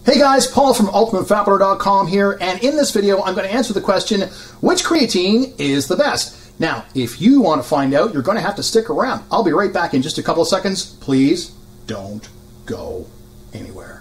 Hey guys, Paul from UltimateFatBurner.com here, and in this video I'm going to answer the question, which creatine is the best? Now, if you want to find out, you're going to have to stick around. I'll be right back in just a couple of seconds. Please don't go anywhere.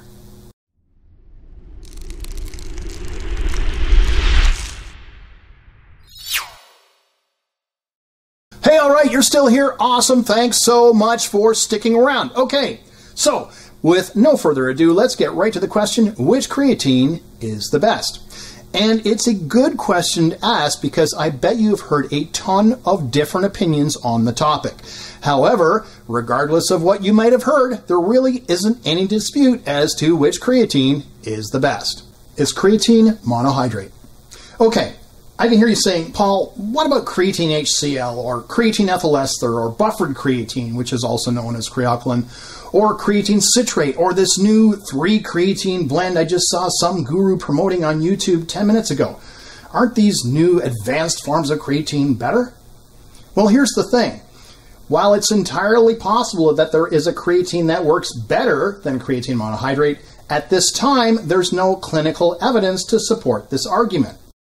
Hey, alright, you're still here. Awesome. Thanks so much for sticking around. Okay, so with no further ado, let's get right to the question, which creatine is the best? And it's a good question to ask because I bet you've heard a ton of different opinions on the topic. However, regardless of what you might have heard, there really isn't any dispute as to which creatine is the best. It's creatine monohydrate. Okay, I can hear you saying, Paul, what about creatine HCl or creatine ethyl esther or buffered creatine, which is also known as creatinine, or creatine citrate, or this new 3-creatine blend I just saw some guru promoting on YouTube 10 minutes ago? Aren't these new advanced forms of creatine better? Well, here's the thing. While it's entirely possible that there is a creatine that works better than creatine monohydrate, at this time there's no clinical evidence to support this argument.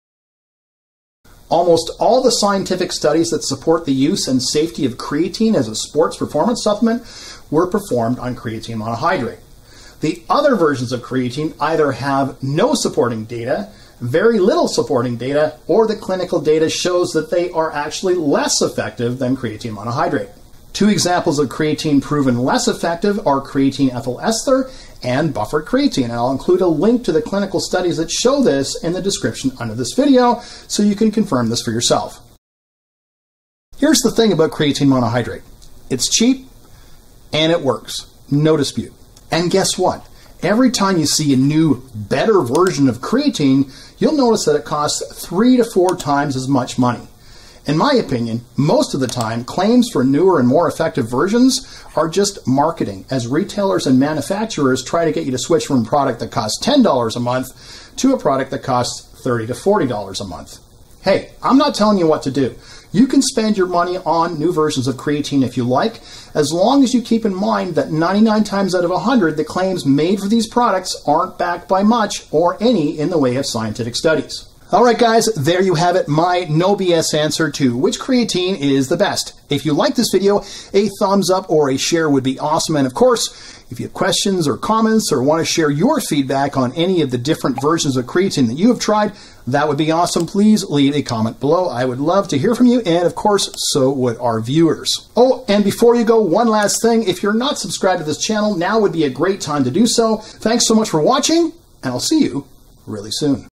Almost all the scientific studies that support the use and safety of creatine as a sports performance supplement were performed on creatine monohydrate. The other versions of creatine either have no supporting data, very little supporting data, or the clinical data shows that they are actually less effective than creatine monohydrate. Two examples of creatine proven less effective are creatine ethyl esther and buffered creatine, and I'll include a link to the clinical studies that show this in the description under this video so you can confirm this for yourself. Here's the thing about creatine monohydrate. It's cheap and it works. No dispute. And guess what? Every time you see a new, better version of creatine, you'll notice that it costs 3 to 4 times as much money. In my opinion, most of the time, claims for newer and more effective versions are just marketing, as retailers and manufacturers try to get you to switch from a product that costs $10 a month to a product that costs $30 to $40 a month. Hey, I'm not telling you what to do. You can spend your money on new versions of creatine if you like, as long as you keep in mind that 99 times out of 100, the claims made for these products aren't backed by much or any in the way of scientific studies. Alright guys, there you have it, my no BS answer to which creatine is the best. If you like this video, a thumbs up or a share would be awesome, and of course, if you have questions or comments or want to share your feedback on any of the different versions of creatine that you have tried, that would be awesome. Please leave a comment below. I would love to hear from you, and of course, so would our viewers. Oh, and before you go, one last thing. If you're not subscribed to this channel, now would be a great time to do so. Thanks so much for watching, and I'll see you really soon.